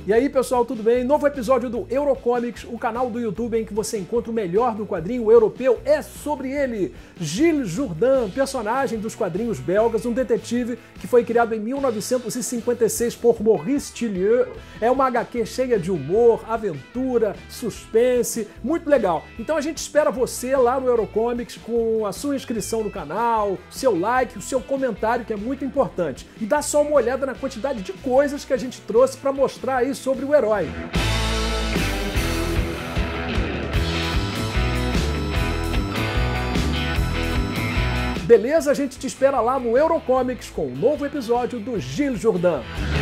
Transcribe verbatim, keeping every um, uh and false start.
E aí, pessoal, tudo bem? Novo episódio do Eurocomics, o canal do YouTube em que você encontra o melhor do quadrinho europeu. É sobre ele, Gilles Jourdain, personagem dos quadrinhos belgas, um detetive que foi criado em mil novecentos e cinquenta e seis por Maurice Tillieu. É uma agá quê cheia de humor, aventura, suspense, muito legal. Então a gente espera você lá no Eurocomics com a sua inscrição no canal, seu like, o seu comentário, que é muito importante. E dá só uma olhada na quantidade de coisas que a gente trouxe para mostrar aí sobre o herói. Beleza? A gente te espera lá no Eurocomics com um novo episódio do Gilles Jourdain.